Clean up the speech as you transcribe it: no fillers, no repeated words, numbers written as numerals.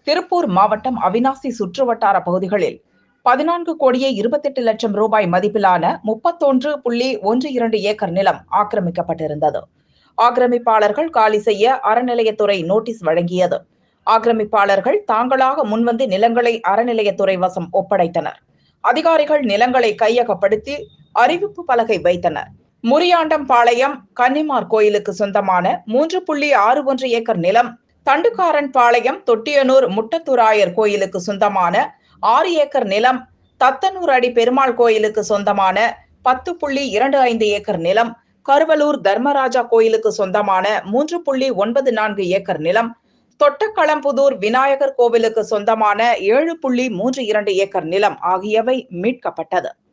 திருப்பூர் மாவட்டம் அவிநாசி சுற்றுவட்டார பகுதிகளில் 14,28,00,000 ரூபாய் மதிப்பிலான 31.12 ஏக்கர் நிலம் ஆக்கிரமிக்கப்பட்டிருந்தது. ஆக்கிரமிப்பாளர்கள் காலி செய்ய அறநிலையத்துறை நோட்டீஸ் வழங்கியது. ஆக்கிரமிப்பாளர்கள் தாங்களாக முன்வந்து நிலங்களை அறநிலையத்துறை வசம் ஒப்படைத்தனர். அதிகாரிகள் நிலங்களை கையகப்படுத்தி அறிவிப்பு பலகை வைத்தனர். முரியாண்டம்பாளையம் கன்னிமார் கோயிலுக்கு சொந்தமான 3.61 ஏக்கர் நிலம், தண்டுக்காரன் பாளையம் தொட்டியனூர் முட்டத்துராயர் கோயிலுக்கு சொந்தமான 6 ஏக்கர் நிலம், தத்தனூர் அடி பெருமாள் கோயிலுக்கு சொந்தமான 10.25 ஏக்கர் நிலம், கருவலூர் தர்மராஜா கோயிலுக்கு சொந்தமான 3.94 ஏக்கர் நிலம், தொட்டக்களம்புதூர் விநாயகர் கோவிலுக்கு சொந்தமான 7.32 ஏக்கர் நிலம் ஆகியவை மீட்கப்பட்டது.